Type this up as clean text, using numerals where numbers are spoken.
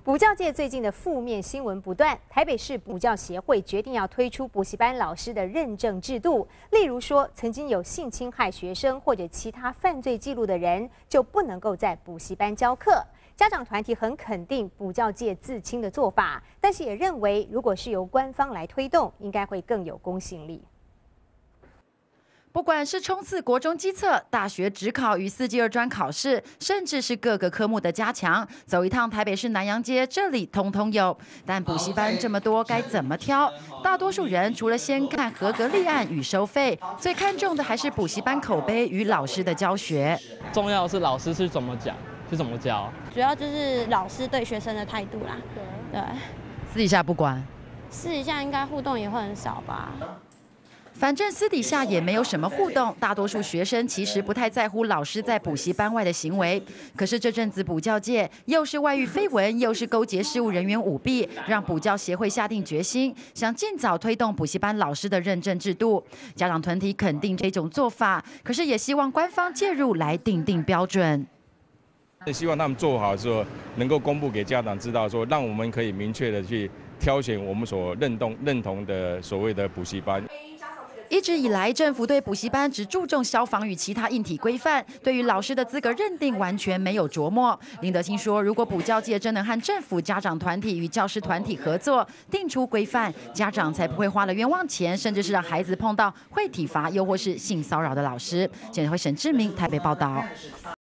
补教界最近的负面新闻不断，台北市补教协会决定要推出补习班老师的认证制度，例如说曾经有性侵害学生或者其他犯罪记录的人，就不能够在补习班教课。家长团体很肯定补教界自清的做法，但是也认为，如果是由官方来推动，应该会更有公信力。 不管是冲刺国中基测、大学指考与4技2专考试，甚至是各个科目的加强，走一趟台北市南阳街，这里通通有。但补习班这么多，该怎么挑？大多数人除了先看合格立案与收费，最看重的还是补习班口碑与老师的教学。 重要的是老师是怎么讲，是怎么教。 主要就是老师对学生的态度啦。对， 私底下不管， 私底下应该互动也会很少吧。 反正私底下也没有什么互动，大多数学生其实不太在乎老师在补习班外的行为。可是这阵子补教界又是外遇绯闻，又是勾结事务人员舞弊，让补教协会下定决心，想尽早推动补习班老师的认证制度。家长团体肯定这种做法，可是也希望官方介入来定标准。 希望他们做好之后，能够公布给家长知道，说让我们可以明确的去挑选我们所认同的所谓的补习班。 一直以来，政府对补习班只注重消防与其他硬体规范，对于老师的资格认定完全没有琢磨。林德清说，如果补教界真能和政府、家长团体与教师团体合作，定出规范，家长才不会花了冤枉钱，甚至是让孩子碰到会体罚又或是性骚扰的老师。记者会沈志明台北报道。